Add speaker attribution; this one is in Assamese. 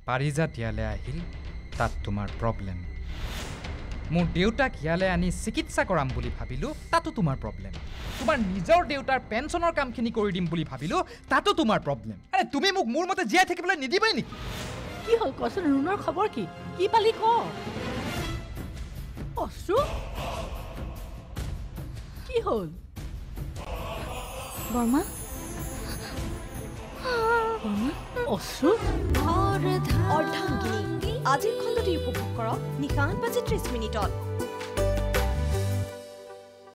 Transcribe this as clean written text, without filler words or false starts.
Speaker 1: পাৰিজাত ইয়ালৈ আহিল তাত তোমাৰ প্ৰব্লেম মোৰ দেউতাক ইয়ালৈ আনি চিকিৎসা কৰাম বুলি ভাবিলোঁ তাতো তোমাৰ প্ৰব্লেম তোমাৰ নিজৰ দেউতাৰ পেঞ্চনৰ কামখিনি কৰি দিম বুলি ভাবিলোঁ তাতো তোমাৰ প্ৰব্লেম আৰে তুমি মোক মোৰ মতে জীয়াই থাকিবলৈ নিদিবাই নেকি
Speaker 2: কি হ'ল কচোন ৰুণৰ খবৰ কি পালি ক অশ্ৰু কি হ'ল
Speaker 3: বৰ্মা
Speaker 2: অশ্ৰু
Speaker 4: অৰ্ধাংগিনী আজিৰ খণ্ডটি উপভোগ কৰক নিশা 8:30 মিনিটত